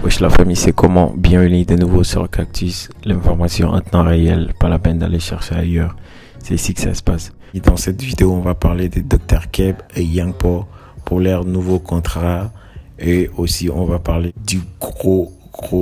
Wesh la famille, c'est comment? Bienvenue de nouveau sur Cactus, l'information en temps réel, pas la peine d'aller chercher ailleurs, c'est ici que ça se passe. Et dans cette vidéo, on va parler de Dr Keb et Young Poor pour leur nouveau contrat et aussi on va parler du gros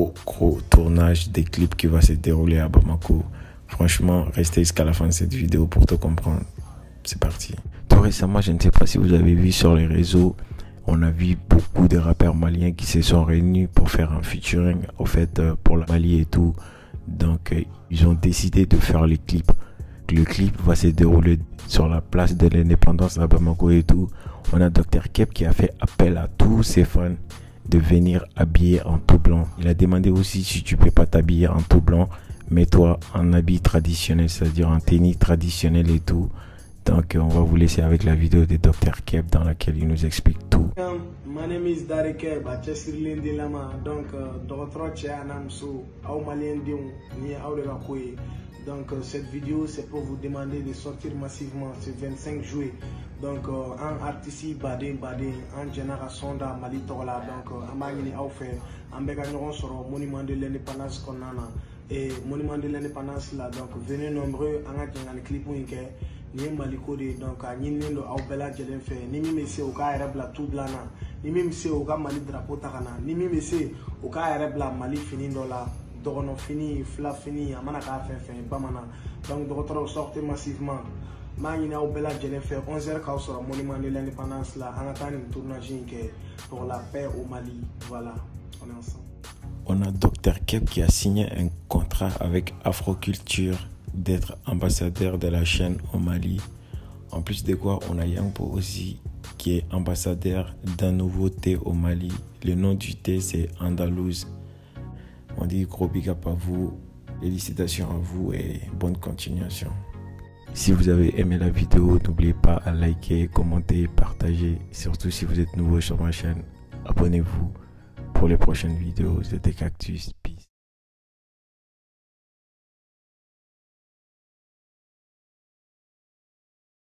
tournage des clips qui va se dérouler à Bamako. Franchement, restez jusqu'à la fin de cette vidéo pour tout comprendre. C'est parti. Tout récemment, je ne sais pas si vous avez vu sur les réseaux, on a vu beaucoup de rappeurs maliens qui se sont réunis pour faire un featuring au fait pour la Mali et tout. Donc ils ont décidé de faire les clips. Le clip va se dérouler sur la place de l'indépendance à Bamako et tout. On a Dr Keb qui a fait appel à tous ses fans de venir habiller en tout blanc. Il a demandé aussi si tu peux pas t'habiller en tout blanc, mets-toi en habit traditionnel, c'est-à-dire en tenue traditionnelle et tout. Donc on va vous laisser avec la vidéo de Dr Keb dans laquelle il nous explique tout. My name is Dr Keb, donc docteur Tchéanamso, au Malien ni au. Donc cette vidéo c'est pour vous demander de sortir massivement ce 25 juillet. Donc en artiste badin en génération da Mali tola donc amagini au fait en béganon sur monument de l'indépendance qu'on a et monument de l'indépendance là donc venez nombreux en a clip où ni Maliko de donc a nyinendo au bela jelen fait ni mi mese o ka rebla tout blana ni mi mese o ka Mali drapeau takana ni mi mese o ka rebla Mali fini dola dogono fini fla fini amana ka fait bamana donc docteur sortez massivement Magina au bela jelen fait 11h ka sur monument de l'indépendance là en attendant une tournage pour la paix au Mali. Voilà, on est ensemble. On a Dr Keb qui a signé un contrat avec Afroculture d'être ambassadeur de la chaîne au Mali. En plus de quoi, on a Young Poor aussi qui est ambassadeur d'un nouveau thé au Mali. Le nom du thé c'est Andalouse. On dit gros big up à vous, félicitations à vous et bonne continuation. Si vous avez aimé la vidéo, n'oubliez pas à liker, commenter, partager. Surtout si vous êtes nouveau sur ma chaîne, abonnez-vous pour les prochaines vidéos de Cactus.